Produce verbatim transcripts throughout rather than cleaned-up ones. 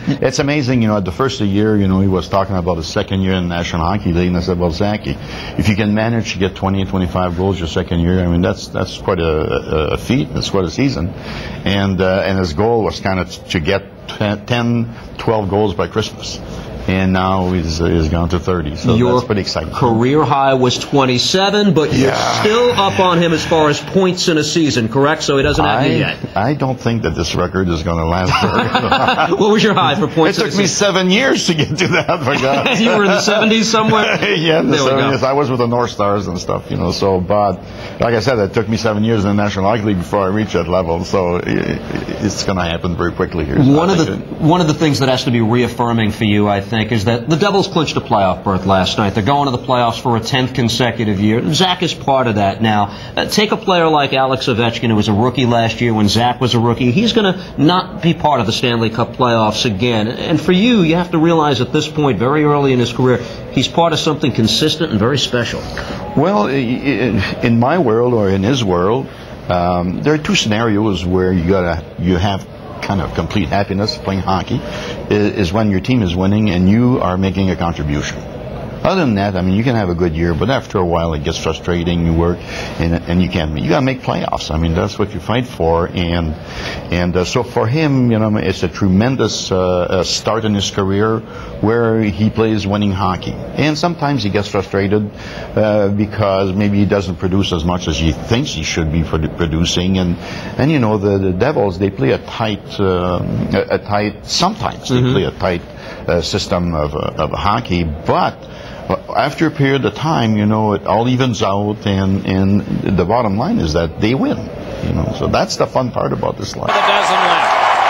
It's amazing, you know, at the first of the year, you know, he was talking about his second year in the National Hockey League, and I said, well, Zachy, if you can manage to get twenty, twenty-five goals your second year, I mean, that's that's quite a, a feat, that's quite a season. And, uh, and his goal was kind of to get ten, twelve goals by Christmas. And now he's, uh, he's gone to thirty, so Your that's pretty exciting. Career high was twenty-seven, but you're yeah. still up on him as far as points in a season, correct? So he doesn't have I, you yet. I don't think that this record is going to last very long. What was your high for points? It took me seven years to get to that, for God. You were in the seventies somewhere? Yeah, in the there seventies. I was with the North Stars and stuff, you know, so, but like I said, it took me seven years in the National Hockey League before I reached that level, so it's going to happen very quickly here. So one, of the, one of the things that has to be reaffirming for you, I think, is that the Devils clinched a playoff berth last night. They're going to the playoffs for a tenth consecutive year. Zach is part of that now. Uh, take a player like Alex Ovechkin, who was a rookie last year when Zach was a rookie. He's going to not be part of the Stanley Cup playoffs again. And for you, you have to realize at this point, very early in his career, he's part of something consistent and very special. Well, in my world or in his world, um, there are two scenarios where you gotta you have kind of complete happiness playing hockey, is when your team is winning and you are making a contribution. Other than that, I mean, you can have a good year, but after a while it gets frustrating. You work, and and you can't. You got to make playoffs. I mean, that's what you fight for. And and uh, so for him, you know, it's a tremendous uh, uh, start in his career where he plays winning hockey. And sometimes he gets frustrated uh, because maybe he doesn't produce as much as he thinks he should be producing. And and you know, the, the Devils, they play a tight, uh, a, a tight. Sometimes they mm-hmm. play a tight uh, system of uh, of hockey, but after a period of time, you know, it all evens out, and, and the bottom line is that they win. You know, so that's the fun part about this life. A dozen left.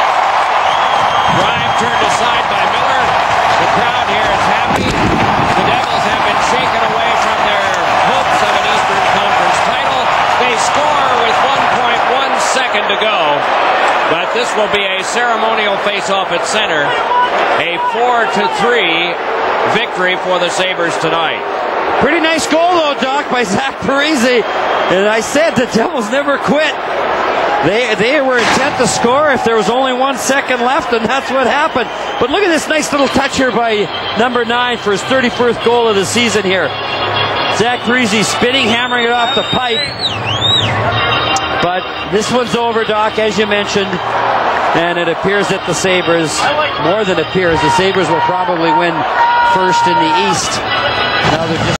Drive turned aside by Miller. The crowd here is happy. The Devils have been shaken away from their hopes of an Eastern Conference title. They score with one point one second to go. But this will be a ceremonial face-off at center. A four to three victory for the Sabres tonight. Pretty nice goal, though, Doc, by Zach Parise. And I said the Devils never quit. They they were intent to score if there was only one second left, and that's what happened. But look at this nice little touch here by number nine for his thirty-first goal of the season here. Zach Parise spinning, hammering it off the pipe. But this one's over, Doc, as you mentioned. And it appears that the Sabres, more than appears, the Sabres will probably win first in the East. Now they're just